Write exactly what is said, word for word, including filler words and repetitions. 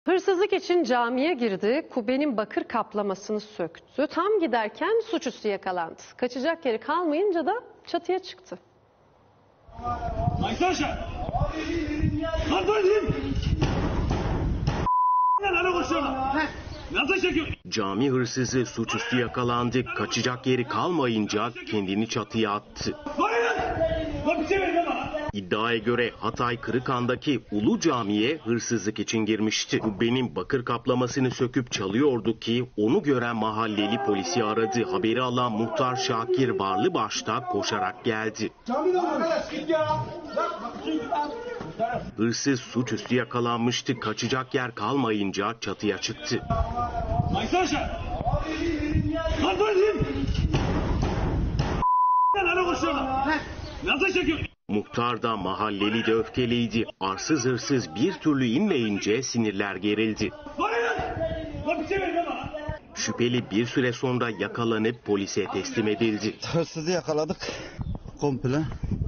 Hırsızlık için camiye girdi, kubbenin bakır kaplamasını söktü. Tam giderken suçüstü yakalandı. Kaçacak yeri kalmayınca da çatıya çıktı. Cami hırsızı suçüstü yakalandı. Kaçacak yeri kalmayınca kendini çatıya attı. İddiaya göre Hatay Kırıkhan'daki Ulu Cami'ye hırsızlık için girmişti. Kubbenin bakır kaplamasını söküp çalıyordu ki onu gören mahalleli polisi aradı. Haberi alan muhtar Şakir Varlıbaş da koşarak geldi. Hırsız suçüstü yakalanmıştı. Kaçacak yer kalmayınca çatıya çıktı. Muhtar da mahalleli de öfkeliydi. Arsız hırsız bir türlü inmeyince sinirler gerildi. Şüpheli bir süre sonra yakalanıp polise teslim edildi. Hırsızı yakaladık komple.